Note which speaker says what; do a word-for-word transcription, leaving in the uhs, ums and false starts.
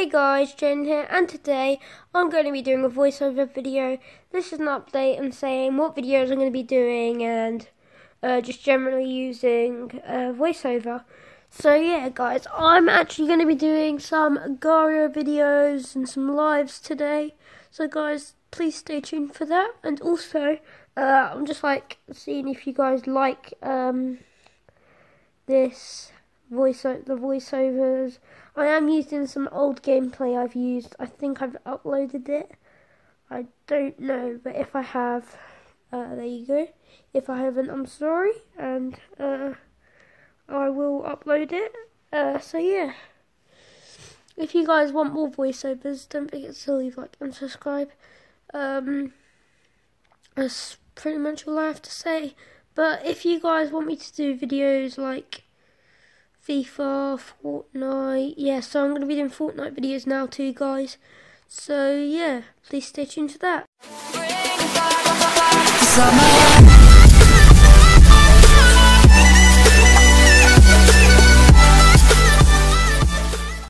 Speaker 1: guys, Jen here, and today I'm going to be doing a voiceover video. This is an update and saying what videos I'm going to be doing and uh, just generally using uh, voiceover. So yeah guys, I'm actually going to be doing some Gario videos and some lives today. So guys, please stay tuned for that. And also, uh, I'm just like seeing if you guys like um, this voice the voiceovers. I am using some old gameplay I've used. I think I've uploaded it. I don't know, but if I have, uh, there you go. If I haven't, I'm sorry, and uh, I will upload it. Uh, so yeah, if you guys want more voiceovers, don't forget to leave a like and subscribe. Um, that's pretty much all I have to say. But if you guys want me to do videos like FIFA, Fortnite, yeah, so I'm going to be doing Fortnite videos now too, guys. So yeah, please stay tuned for that.